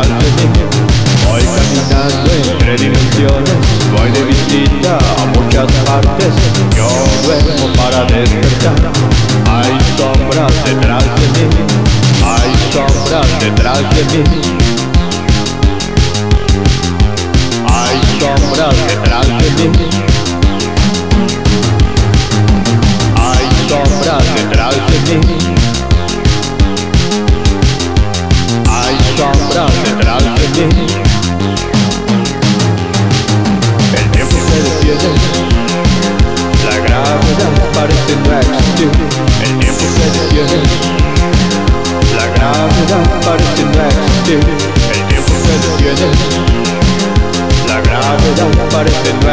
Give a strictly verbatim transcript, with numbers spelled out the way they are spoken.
detrás de mí. Voy caminando entre dimensiones, voy de visita a muchas partes. Yo duermo para despertar. Hay sombras detrás de mí, hay sombras detrás de mí. Hay sombras detrás de mí. Hay sombras detrás de mí. Hay sombras detrás de mí. El tiempo se detiene, la gravedad parece no existir. El tiempo se detiene, la gravedad parece no existir. El tiempo se detiene, la gravedad parece no